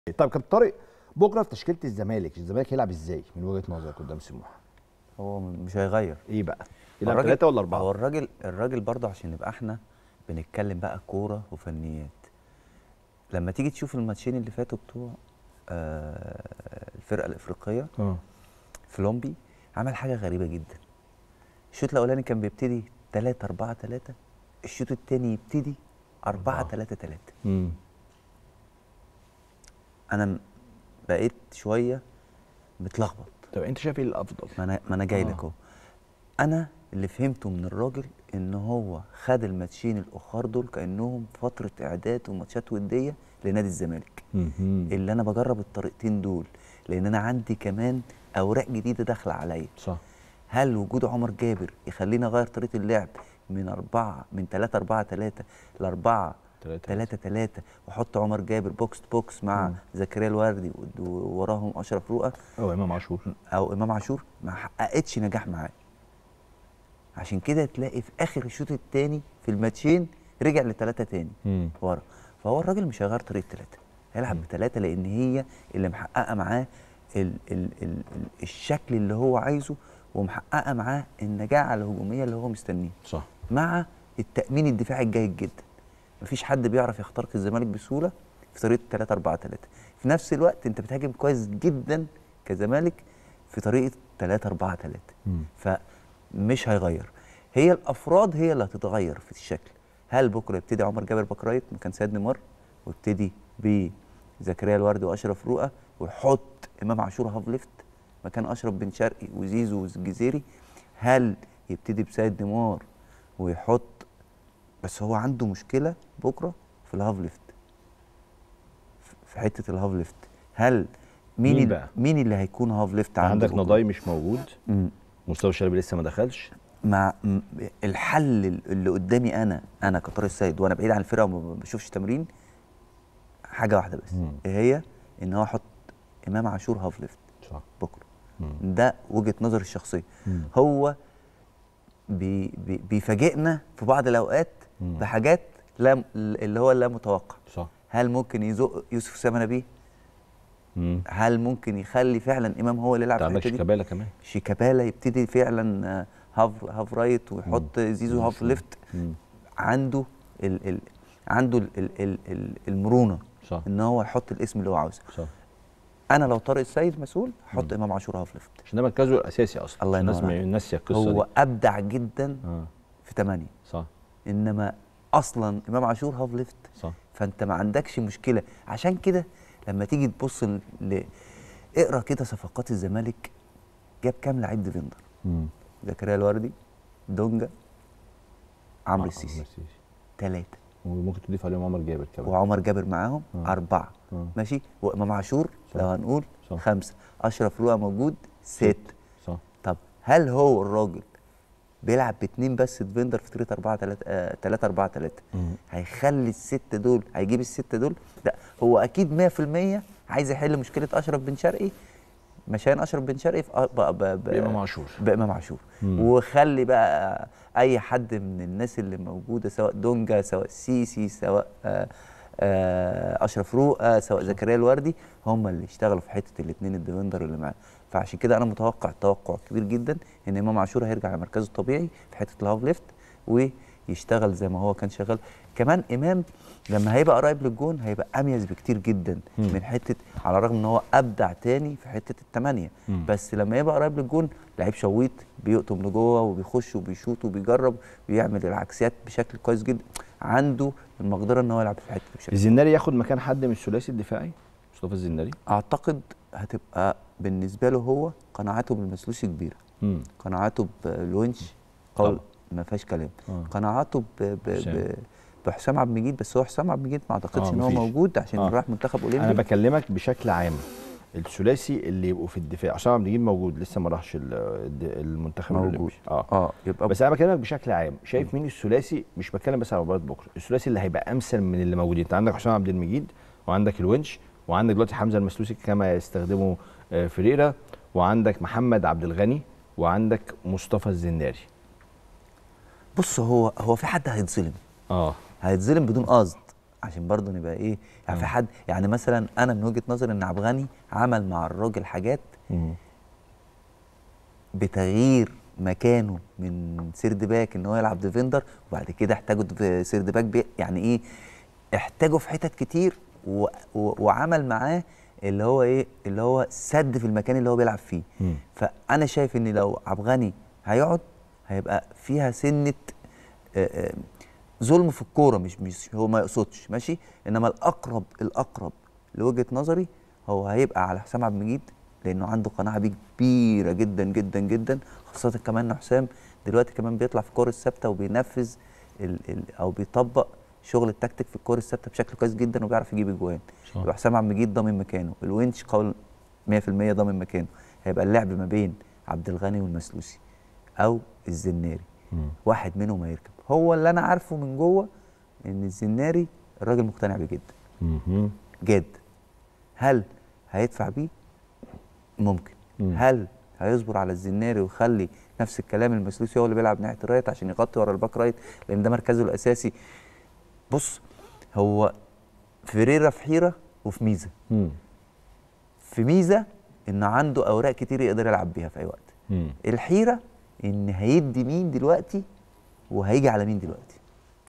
طيب كابتن طارق، بكره في تشكيله الزمالك هيلعب ازاي من وجهه نظرك قدام سموحه؟ هو مش هيغير. ايه بقى؟ يلعب 3 ولا 4؟ هو الراجل برضه عشان نبقى احنا بنتكلم بقى كوره وفنيات. لما تيجي تشوف الماتشين اللي فاتوا بتوع الفرقه الافريقيه، فلومبي عمل حاجه غريبه جدا. الشوط الاولاني كان بيبتدي 3-4-3، الشوط الثاني يبتدي 4-3-3. انا بقيت شويه متلخبط. طب انت شايف ايه الافضل؟ ما انا جاي لك اهو. انا اللي فهمته من الراجل ان هو خد الماتشين الاخر دول كانهم فتره اعداد وماتشات وديه لنادي الزمالك. اللي انا بجرب الطريقتين دول لان انا عندي كمان اوراق جديده داخله عليا. صح. هل وجود عمر جابر يخليني اغير طريقه اللعب من 3-4-3 ل 4-3-3 واحط عمر جابر بوكس تو بوكس مع زكريا الوردي ووراهم اشرف رؤى او امام عاشور؟ ما حققتش نجاح معاه. عشان كده تلاقي في اخر الشوط الثاني في الماتشين رجع ل3 تاني ورا. فهو الراجل مش هيغير طريقه 3، هيلعب ب3 لان هي اللي محققه معاه الشكل اللي هو عايزه، ومحققه معاه النجاعه الهجوميه اللي هو مستنيه. صح. مع التامين الدفاعي الجيد جدا. مفيش حد بيعرف يخترق الزمالك بسهوله في طريقه 3-4-3. في نفس الوقت انت بتهاجم كويس جدا كزمالك في طريقه 3-4-3. فمش هيغير. هي الافراد هي اللي هتتغير في الشكل. هل بكره يبتدي عمر جابر باك رايت مكان سيد نيمار، ويبتدي بزكريا الوردي واشرف رؤى، ويحط امام عاشور هاف ليفت مكان اشرف بن شرقي وزيزو والجزيري؟ هل يبتدي بسيد نيمار ويحط، بس هو عنده مشكله بكره في الهاف ليفت، في حته الهاف ليفت. هل مين اللي هيكون هاف ليفت عندك؟ نضاي مش موجود، مصطفى شلبي لسه ما دخلش. مع الحل اللي قدامي انا كطارق السيد وانا بعيد عن الفرقه وما بشوفش تمرين، حاجه واحده بس. ايه هي؟ ان هو يحط امام عاشور هاف ليفت بكره. ده وجهه نظري الشخصيه. هو بيفاجئنا في بعض الاوقات بحاجات اللي هو لا متوقع. صح. هل ممكن يزق يوسف سامة بيه؟ هل ممكن يخلي فعلا امام هو اللي يلعب في الحته دي؟ شيكابالا كمان، شيكابالا يبتدي فعلا هاف رايت ويحط زيزو هاف ليفت. عنده المرونه. صح. ان هو يحط الاسم اللي هو عاوزه. صح. انا لو طارق السيد مسؤول هحط امام عاشور هاف ليفت عشان ده مركزه الاساسي اصلا. الله ينور عليك. الناس القصه هو دي. ابدع جدا في 8. صح. انما اصلا امام عاشور هاف ليفت. صح. فانت ما عندكش مشكله. عشان كده لما تيجي تبص اقرا كده صفقات الزمالك، جاب كام لعيب ديفندر؟ زكريا الوردي، دونجا، عمرو السيسي، 3. وممكن تضيف عليهم عمر جابر كمان، وعمر جابر معاهم 4. ماشي. وامام عاشور لو هنقول 5. اشرف رؤى موجود 6. صح. طب هل هو الراجل بيلعب ب2 بس ديفندر في طريقه 3-4-3 هيخلي ال6 دول، هيجيب ال6 دول؟ لا، هو اكيد 100% عايز يحل مشكله اشرف بن شرقي، مشان اشرف بن شرقي بامام عاشور. وخلي بقى اي حد من الناس اللي موجوده، سواء دونجا، سواء سيسي، سواء اشرف رؤى، سواء زكريا الوردي، هم اللي يشتغلوا في حته الاثنين الديفندر اللي معاه. فعشان كده انا متوقع توقع كبير جدا ان امام عاشور هيرجع لمركزه الطبيعي في حته الهاف ليفت ويشتغل زي ما هو كان شغال. كمان امام لما هيبقى قريب للجون هيبقى اميز بكتير جدا من حته، على الرغم ان هو ابدع تاني في حته ال8، بس لما يبقى قريب للجون لعيب شويط بيقطم لجوه وبيخش وبيشوط وبيجرب ويعمل العكسيات بشكل كويس جدا. عنده المقدره ان هو يلعب في حته بشكل. الزناري ياخد مكان حد من الثلاثي الدفاعي؟ مصطفى الزناري اعتقد هتبقى بالنسبه له هو قناعته بالمسلوسي كبيره. قناعته بالونش قول ما فيهاش كلام. قناعته بحسام عبد المجيد، بس هو حسام عبد المجيد ما اعتقدش ان هو موجود عشان راح منتخب اولمبي. انا بكلمك بشكل عام، الثلاثي اللي يبقوا في الدفاع. حسام عبد المجيد موجود لسه ما راحش المنتخب الاولمبي. يبقى بس انا بكلمك بشكل عام، شايف مين الثلاثي؟ مش بتكلم بس على مباراه بكره، الثلاثي اللي هيبقى امثل من اللي موجودين. انت عندك حسام عبد المجيد، وعندك الونش، وعندك دلوقتي حمزه المسلوسي كما يستخدمه فريرا، وعندك محمد عبد الغني، وعندك مصطفى الزناري. بص، هو في حد هيتظلم. هيتظلم بدون قصد. عشان برضه نبقى ايه يعني في حد يعني مثلا انا من وجهه نظري ان عبد الغني عمل مع الراجل حاجات بتغيير مكانه من سيرد باك ان هو يلعب ديفندر، وبعد كده احتاجه في سيرد باك يعني ايه احتاجه في حتت كتير وعمل معاه اللي هو ايه اللي هو سد في المكان اللي هو بيلعب فيه. فانا شايف ان لو عبد الغني هيقعد هيبقى فيها سنه ظلم في الكوره، مش هو ما يقصدش ماشي، انما الاقرب لوجهه نظري هو هيبقى على حسام عبد المجيد، لانه عنده قناعه بيه كبيره جدا جدا جدا، خاصه كمان ان حسام دلوقتي كمان بيطلع في الكور الثابته وبينفذ او بيطبق شغل التكتيك في الكور الثابته بشكل كويس جدا وبيعرف يجيب اجوان. يبقى حسام عبد المجيد ضامن مكانه، الونش قول 100% ضامن مكانه، هيبقى اللعب ما بين عبد الغني والمسلوسي او الزناري، واحد منهم هيركب. هو اللي انا عارفه من جوه ان الزناري الراجل مقتنع بيه جدا جد. هل هيدفع بيه؟ ممكن. هل هيصبر على الزناري ويخلي نفس الكلام المسلوسي هو اللي بيلعب ناحيه الرايت عشان يغطي ورا الباك رايت لان ده مركزه الاساسي؟ بص، هو فيريرا في حيره وفي ميزه. في ميزه ان عنده اوراق كتير يقدر يلعب بيها في اي وقت. الحيره ان هيدي مين دلوقتي وهيجي على مين دلوقتي.